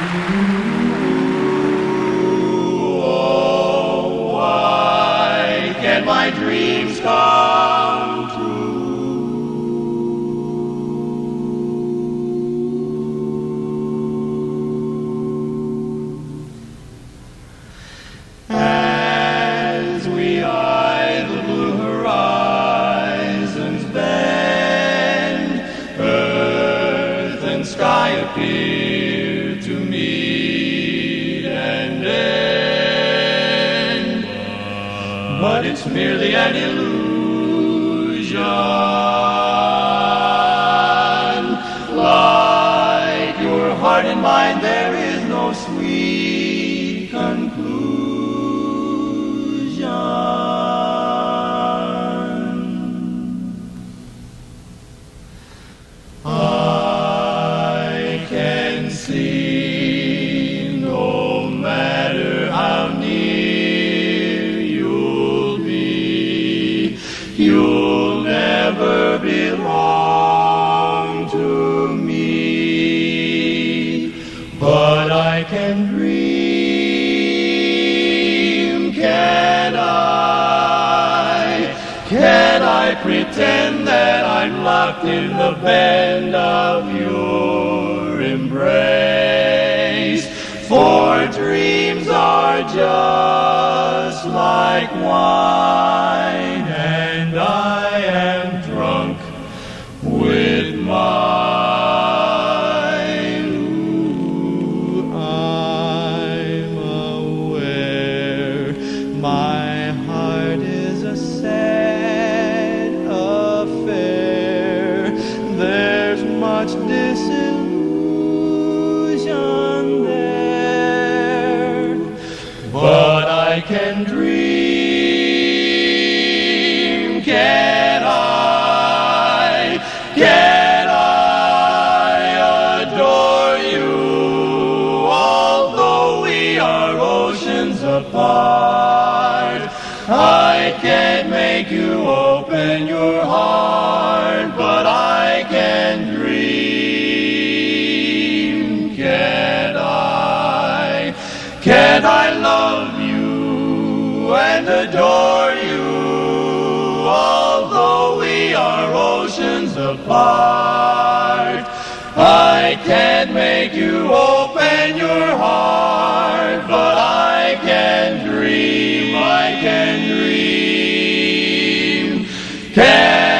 Oh, why can't my dreams come true? As we eye the blue horizons bend, earth and sky appear to meet and end. But it's merely an illusion, like your heart and mind. There is no sweet conclusion. I can see, no matter how near you'll be, you'll never belong to me. But I can dream, can I? Can I pretend that I'm locked in the bend of your embrace? For dreams are just like wine, and I am drunk with mine. Ooh, I'm aware my heart is a sad affair. There's much disillusion there, but I can dream, can I? Can I adore you, although we are oceans apart? I can't make you open your heart, but I can dream, can I? Can I love you and adore you, although we are oceans apart? I can't make you open your heart, but I can dream, I can dream, can